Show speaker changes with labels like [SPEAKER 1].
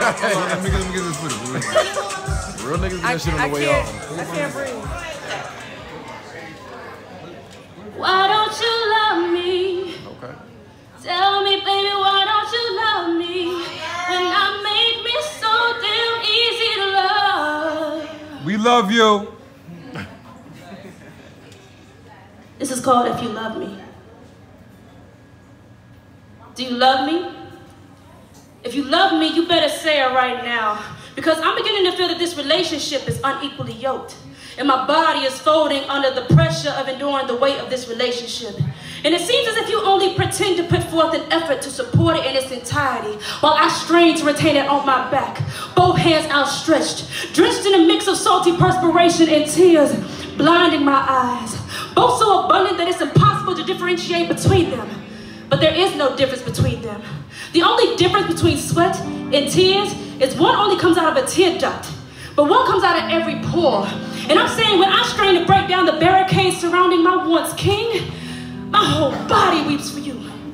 [SPEAKER 1] Let me get this footage. Real niggas get that shit on the way off.
[SPEAKER 2] I can't breathe.
[SPEAKER 3] Why don't you love me?
[SPEAKER 1] Okay.
[SPEAKER 3] Tell me, baby, why don't you love me? When I make me so damn easy to love.
[SPEAKER 1] We love you.
[SPEAKER 3] This is called If You Love Me. Do you love me? If you love me, you better say it right now. Because I'm beginning to feel that this relationship is unequally yoked. And my body is folding under the pressure of enduring the weight of this relationship. And it seems as if you only pretend to put forth an effort to support it in its entirety, while I strain to retain it on my back, both hands outstretched, drenched in a mix of salty perspiration and tears, blinding my eyes, both so abundant that it's impossible to differentiate between them. But there is no difference between them. The only difference between sweat and tears is one only comes out of a tear duct, but one comes out of every pore. And I'm saying when I strain to break down the barricades surrounding my once king, my whole body weeps for you.